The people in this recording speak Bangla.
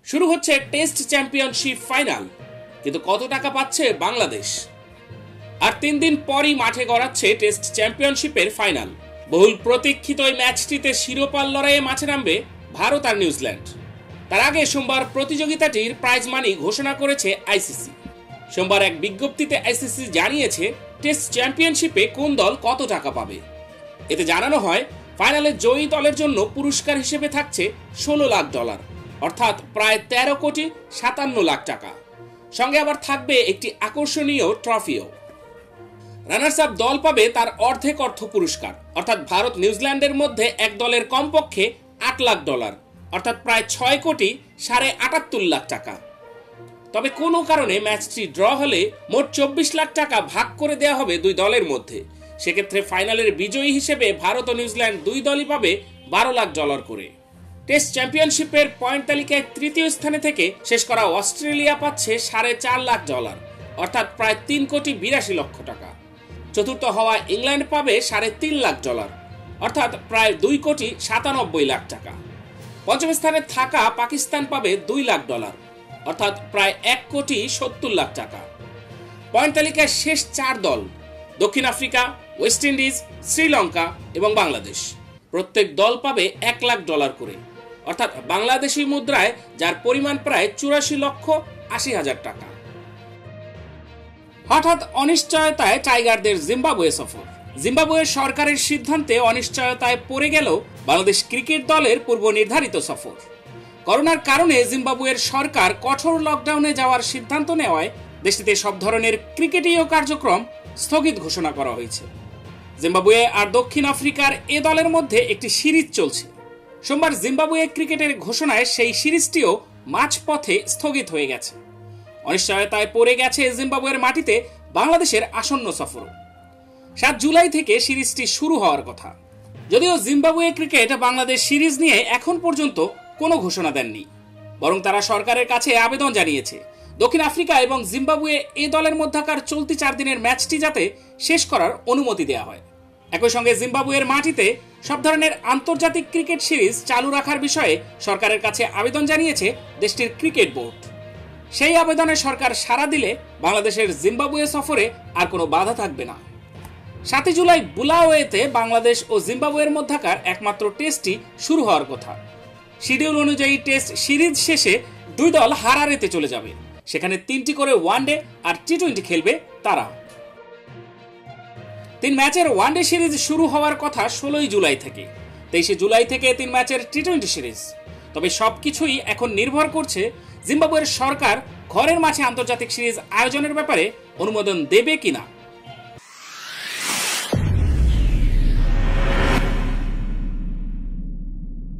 শুরু হচ্ছে টেস্ট চ্যাম্পিয়নশিপ ফাইনাল, কিন্তু কত টাকা পাচ্ছে বাংলাদেশ? আর 3 দিন পরই মাঠে গড়াচ্ছে টেস্ট চ্যাম্পিয়নশিপের ফাইনাল। বহুল প্রতীক্ষিত এই ম্যাচটিতে শিরোপার লড়াইয়ে মাঠে নামবে ভারত আর নিউজিল্যান্ড। তার আগে সোমবার প্রতিযোগিতাটির প্রাইজ মানি ঘোষণা করেছে আইসিসি। সোমবার এক বিজ্ঞপ্তিতে আইসিসি জানিয়েছে টেস্ট চ্যাম্পিয়নশিপে কোন দল কত টাকা পাবে। এতে জানানো হয় ফাইনালে জয়ী দলের জন্য পুরস্কার হিসেবে থাকছে $16 লাখ, অর্থাৎ প্রায় 13,57,00,000 টাকা। সঙ্গে আবার থাকবে একটি আকর্ষণীয় ট্রফিও। রানার্স আপ দল পাবে তার অর্ধেক অর্থ পুরস্কার, অর্থাৎ ভারত নিউজিল্যান্ডের মধ্যে এক দলের কমপক্ষে $8 লাখ, অর্থাৎ প্রায় 6,78,00,000 টাকা। তবে কোনো কারণে ম্যাচটি ড্র হলে মোট 24 লাখ টাকা ভাগ করে দেওয়া হবে দুই দলের মধ্যে। সেক্ষেত্রে ফাইনালের বিজয়ী হিসেবে ভারত ও নিউজিল্যান্ড দুই দলই পাবে $12 লাখ করে। টেস্ট চ্যাম্পিয়নশিপের পয়েন্ট তালিকায় তৃতীয় স্থানে থেকে শেষ করা অস্ট্রেলিয়া পাচ্ছে $4.5 লাখ, অর্থাৎ প্রায় $3,82,00,000 টাকা। চতুর্থ হওয়া ইংল্যান্ড পাবে $3.5 লাখ, অর্থাৎ প্রায় $2,97,00,000 টাকা। পঞ্চম স্থানে থাকা পাকিস্তান পাবে $2 লাখ, অর্থাৎ প্রায় $1,70,00,000 টাকা। পয়েন্ট তালিকায় শেষ 4 দল দক্ষিণ আফ্রিকা, ওয়েস্ট ইন্ডিজ, শ্রীলঙ্কা এবং বাংলাদেশ। প্রত্যেক দল পাবে $1 লাখ করে, অর্থাৎ বাংলাদেশি মুদ্রায় যার পরিমাণ প্রায় $84,80,000 টাকা। হঠাৎ অনিশ্চয়তায় টাইগারদের জিম্বাবুয়ে সফর। জিম্বাবুয়ের সরকারের সিদ্ধান্তে অনিশ্চয়তায় পড়ে গেল বাংলাদেশ ক্রিকেট দলের পূর্ব নির্ধারিত সফর। করোনার কারণে জিম্বাবুয়ের সরকার কঠোর লকডাউনে যাওয়ার সিদ্ধান্ত নেওয়ায় দেশটিতে সব ধরনের ক্রিকেটীয় কার্যক্রম স্থগিত ঘোষণা করা হয়েছে। জিম্বাবুয়ে আর দক্ষিণ আফ্রিকার এ দলের মধ্যে একটি সিরিজ চলছে। সোমবার জিম্বাবুয়ে ক্রিকেটের ঘোষণায় সেই সিরিজটিও মাঝপথে স্থগিত হয়ে গেছে। অনিশ্চয়তায় পড়ে গেছে জিম্বাবুয়ের মাটিতে বাংলাদেশের আসন্ন সফর। 7 জুলাই থেকে সিরিজটি শুরু হওয়ার কথা। যদিও জিম্বাবুয়ে ক্রিকেট বাংলাদেশ সিরিজ নিয়ে এখন পর্যন্ত কোনো ঘোষণা দেননি, বরং তারা সরকারের কাছে আবেদন জানিয়েছে দক্ষিণ আফ্রিকা এবং জিম্বাবুয়ে এ দলের মধ্যকার চলতি 4 দিনের ম্যাচটি যাতে শেষ করার অনুমতি দেওয়া হয়। একই সঙ্গে জিম্বাবুয়ের মাটিতে সব ধরনের আন্তর্জাতিক ক্রিকেট সিরিজ চালু রাখার বিষয়ে সরকারের কাছে আবেদন জানিয়েছে দেশটির ক্রিকেট বোর্ড। সেই আবেদনে সরকার সাড়া দিলে বাংলাদেশের জিম্বাবুয়ে সফরে আর কোনো বাধা থাকবে না। 7 জুলাই বুলাওয়েতে বাংলাদেশ ও জিম্বাবুয়ের মধ্যকার একমাত্র টেস্টটি শুরু হওয়ার কথা। শিডিউল অনুযায়ী টেস্ট সিরিজ শেষে দুই দল হারারেতে চলে যাবে। সেখানে 3টি করে ওয়ানডে আর টি20 খেলবে তারা। 3 ম্যাচের ওয়ানডে সিরিজ শুরু হওয়ার কথা 16 জুলাই থেকে। 23 জুলাই থেকে 3 ম্যাচের টি20 সিরিজ। তবে সবকিছুই এখন নির্ভর করছে জিম্বাবুয়ের সরকার ঘরের মাঠে আন্তর্জাতিক সিরিজ আয়োজনের ব্যাপারে অনুমোদন দেবে কিনা।